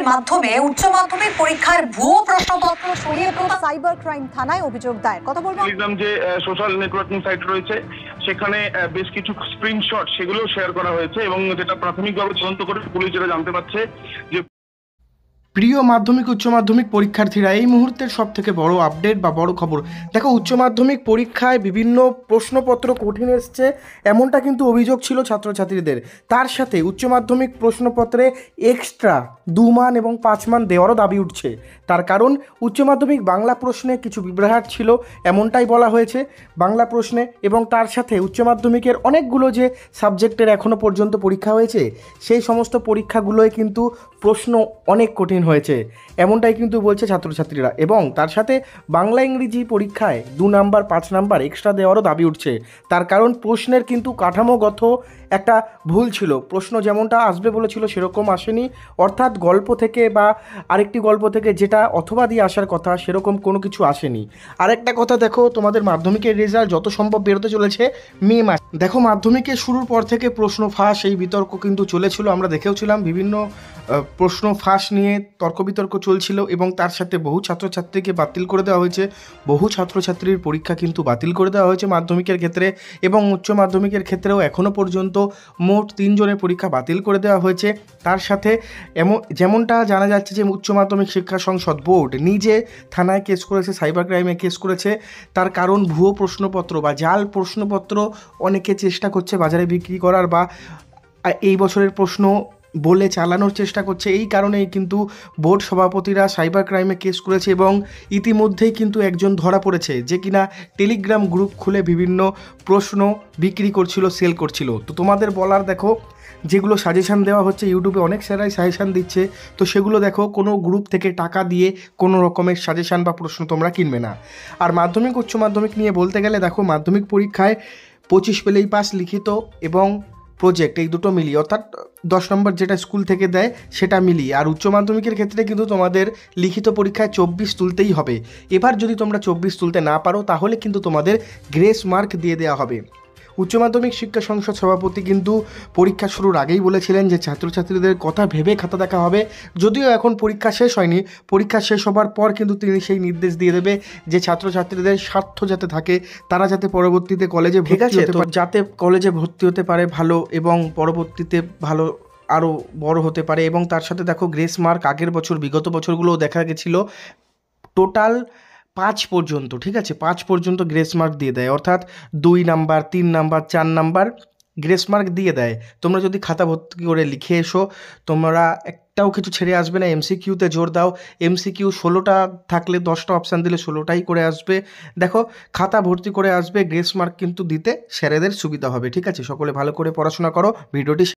মাধ্যমে উচ্চ মাধ্যমিক পরীক্ষার ভুয়ো প্রশ্নপত্র ছড়িয়ে সাইবার ক্রাইম থানায় অভিযোগ দায়ের। কথা বলবো টেলিগ্রাম যে সোশ্যাল নেটওয়ার্কিং সাইট রয়েছে সেখানে বেশ কিছু স্ক্রিনশট সেগুলো শেয়ার করা হয়েছে এবং যেটা প্রাথমিকভাবে তদন্ত করে পুলিশ যেটা জানতে পারছে যে প্রিয় মাধ্যমিক উচ্চ মাধ্যমিক পরীক্ষার্থীরা, এই মুহূর্তের সব থেকে বড় আপডেট বা বড় খবর দেখো, উচ্চ মাধ্যমিক পরীক্ষায় বিভিন্ন প্রশ্নপত্র কঠিন এসছে এমনটা কিন্তু অভিযোগ ছিল ছাত্রছাত্রীদের। তার সাথে উচ্চ মাধ্যমিক প্রশ্নপত্রে এক্সট্রা 2 মান এবং 5 মান দেওয়ারও দাবি উঠছে। তার কারণ উচ্চ মাধ্যমিক বাংলা প্রশ্নে কিছু বিভ্রাট ছিল এমনটাই বলা হয়েছে বাংলা প্রশ্নে, এবং তার সাথে উচ্চ মাধ্যমিকের অনেকগুলো যে সাবজেক্টের এখনও পর্যন্ত পরীক্ষা হয়েছে সেই সমস্ত পরীক্ষাগুলোয় কিন্তু প্রশ্ন অনেক কঠিন হয়েছে এমনটাই কিন্তু বলছে ছাত্রছাত্রীরা। এবং তার সাথে বাংলা ইংরেজি পরীক্ষায় 2 নাম্বার 5 নাম্বার এক্সট্রা দেওয়ারও দাবি উঠছে। তার কারণ প্রশ্নের কিন্তু কাঠামোগত একটা ভুল ছিল, প্রশ্ন যেমনটা আসবে বলেছিল সেরকম আসেনি, অর্থাৎ গল্প থেকে বা আরেকটি গল্প থেকে যেটা অথবা দিয়ে আসার কথা সেরকম কোনো কিছু আসেনি। আরেকটা কথা দেখো, তোমাদের মাধ্যমিকের রেজাল্ট যত সম্ভব বেরোতে চলেছে মে মাস। দেখো, মাধ্যমিকের শুরুর পর থেকে প্রশ্ন ফাঁস এই বিতর্ক কিন্তু চলেছিল, আমরা দেখেওছিলাম বিভিন্ন প্রশ্ন ফাঁস নিয়ে তর্ক বিতর্ক চলছিল এবং তার সাথে বহু ছাত্রছাত্রীকে বাতিল করে দেওয়া হয়েছে, বহু ছাত্রছাত্রীর পরীক্ষা কিন্তু বাতিল করে দেওয়া হয়েছে মাধ্যমিকের ক্ষেত্রে, এবং উচ্চ মাধ্যমিকের ক্ষেত্রেও এখনও পর্যন্ত মোট 3 জনের পরীক্ষা বাতিল করে দেওয়া হয়েছে। তার সাথে যেমনটা জানা যাচ্ছে যে উচ্চ মাধ্যমিক শিক্ষা সংসদ বোর্ড নিজে থানায় কেস করেছে, সাইবার ক্রাইমে কেস করেছে। তার কারণ ভুয়ো প্রশ্নপত্র বা জাল প্রশ্নপত্র অনেকে চেষ্টা করছে বাজারে বিক্রি করার বা এই বছরের প্রশ্ন বলে চালানোর চেষ্টা করছে। এই কারণেই কিন্তু বোর্ড সভাপতিরা সাইবার ক্রাইমে কেস করেছে এবং ইতিমধ্যেই কিন্তু একজন ধরা পড়েছে যে কিনা টেলিগ্রাম গ্রুপ খুলে বিভিন্ন প্রশ্ন বিক্রি করছিল, সেল করছিল। তো তোমাদের বলার, দেখো যেগুলো সাজেশান দেওয়া হচ্ছে ইউটিউবে অনেক স্যারাই সাজেশান দিচ্ছে, তো সেগুলো দেখো কোনো গ্রুপ থেকে টাকা দিয়ে কোনো রকমের সাজেশান বা প্রশ্ন তোমরা কিনবে না। আর মাধ্যমিক উচ্চ মাধ্যমিক নিয়ে বলতে গেলে দেখো, মাধ্যমিক পরীক্ষায় 25 পেলেই পাস লিখিত এবং প্রজেক্ট এই দুটো মিলিয়ে, অর্থাৎ 10 নম্বর যেটা স্কুল থেকে দেয় সেটা মিলিয়ে। আর উচ্চ মাধ্যমিকের ক্ষেত্রে কিন্তু তোমাদের লিখিত পরীক্ষায় 24 তুলতেই হবে। এবার যদি তোমরা 24 তুলতে না পারো তাহলে কিন্তু তোমাদের গ্রেস মার্ক দিয়ে দেওয়া হবে। উচ্চ মাধ্যমিক শিক্ষা সংসদ সভাপতি কিন্তু পরীক্ষা শুরুর আগেই বলেছিলেন যে ছাত্রছাত্রীদের কথা ভেবে খাতা দেখা হবে। যদিও এখন পরীক্ষা শেষ হয়নি, পরীক্ষা শেষ হবার পর কিন্তু তিনি সেই নির্দেশ দিয়ে দেবে যে ছাত্রছাত্রীদের স্বার্থ যাতে থাকে, তারা যাতে পরবর্তীতে কলেজে ভর্তি হতে পারে, যাতে কলেজে ভর্তি হতে পারে ভালো এবং পরবর্তীতে ভালো আরও বড় হতে পারে। এবং তার সাথে দেখো গ্রেস মার্ক আগের বছর বিগত বছরগুলোও দেখা গেছিলো টোটাল 5 পর্যন্ত, ঠিক আছে, 5 পর্যন্ত গ্রেস মার্ক দিয়ে দেয়, অর্থাৎ 2 number 3 number 4 number grace mark দিয়ে দেয়। তোমরা যদি খাতা ভর্তি করে লিখে এসো তোমরা একটাও কিছু ছেড়ে আসবে না। এমসিকিউতে জোর দাও, এমসিকিউ 16টা থাকলে 10টা অপশান দিলে 16টাই করে আসবে। দেখো, খাতা ভর্তি করে আসবে, গ্রেস মার্ক কিন্তু দিতে স্যারেদের সুবিধা হবে। ঠিক আছে, সকলে ভালো করে পড়াশোনা করো। ভিডিওটি